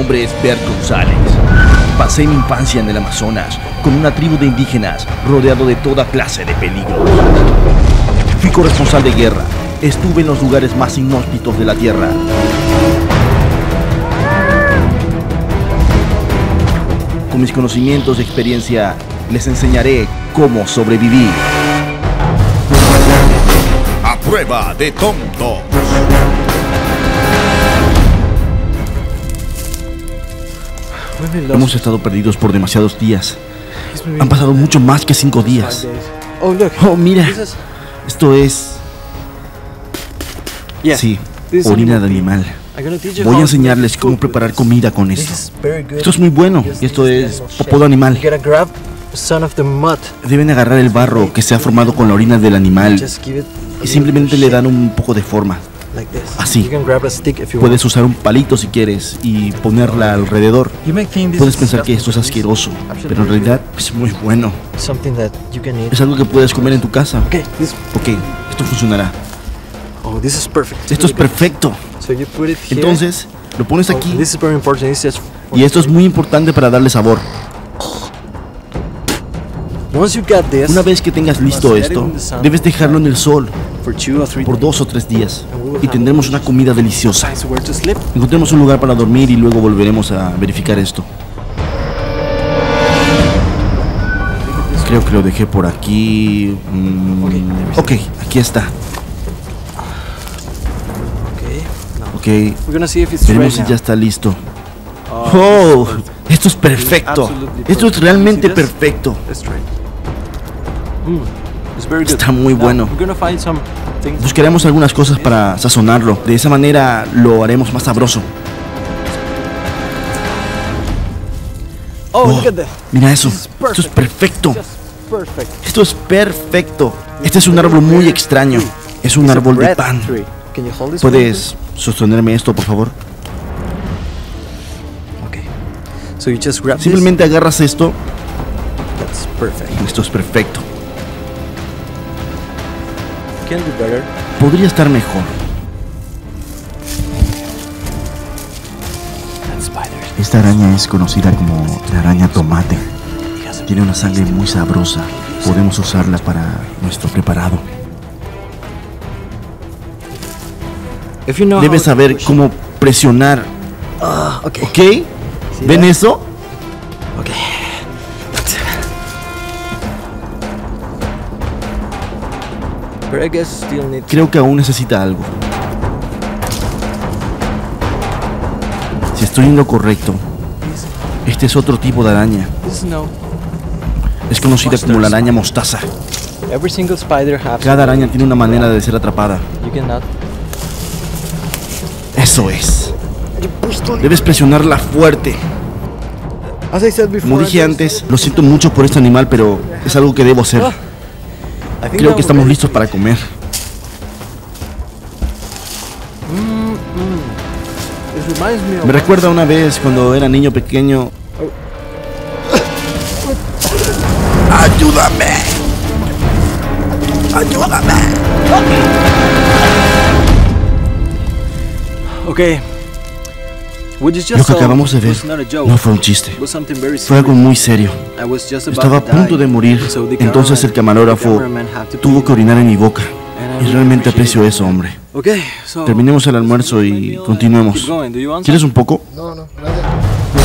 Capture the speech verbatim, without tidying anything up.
nombre es Bert González. Pasé mi infancia en el Amazonas con una tribu de indígenas rodeado de toda clase de peligros. Fui corresponsal de guerra. Estuve en los lugares más inhóspitos de la tierra. Con mis conocimientos y experiencia, les enseñaré cómo sobrevivir. A prueba de tontos. Hemos estado perdidos por demasiados días. Han pasado mucho más que cinco días. Oh, mira. Esto es... Sí, orina de animal. Voy a enseñarles cómo preparar comida con esto. Esto es muy bueno. Y esto es popó de animal. Deben agarrar el barro que se ha formado con la orina del animal y simplemente le dan un poco de forma. Así. Puedes usar un palito si quieres y ponerla alrededor. Puedes pensar que esto es asqueroso, pero en realidad es muy bueno. Es algo que puedes comer en tu casa. Ok, esto funcionará. Esto es perfecto. Entonces, lo pones aquí. Y esto es muy importante para darle sabor. Una vez que tengas listo esto, debes dejarlo en el sol por dos o tres días y tendremos una comida deliciosa. Encontremos un lugar para dormir y luego volveremos a verificar esto. Creo que lo dejé por aquí. Mm, ok, aquí está. Ok, veremos si ya está listo. ¡Oh! Esto es perfecto. Esto es realmente perfecto. Está muy bueno. Buscaremos algunas cosas para sazonarlo. De esa manera lo haremos más sabroso. Oh, mira eso. Esto es perfecto. Esto es perfecto. Este es un árbol muy extraño. Es un árbol de pan. ¿Puedes sostenerme esto, por favor? Simplemente agarras esto. Esto es perfecto. Podría estar mejor. Esta araña es conocida como la araña tomate. Tiene una sangre muy sabrosa. Podemos usarla para nuestro preparado. Debes saber cómo presionar. ¿Ok? ¿Ven eso? Creo que aún necesita algo. Si estoy en lo correcto, este es otro tipo de araña. Es conocida como la araña mostaza. Cada araña tiene una manera de ser atrapada. Eso es. Debes presionarla fuerte. Como dije antes, lo siento mucho por este animal, pero es algo que debo hacer. Creo que estamos listos para comer. Me recuerda una vez cuando era niño pequeño. ¡Ayúdame! ¡Ayúdame! Ok. Lo que acabamos de ver no fue un chiste. Fue algo muy serio. Estaba a punto de morir. Entonces el camarógrafo tuvo que orinar en mi boca. Y realmente aprecio eso, hombre. Terminemos el almuerzo y continuemos. ¿Quieres un poco? No, no, gracias.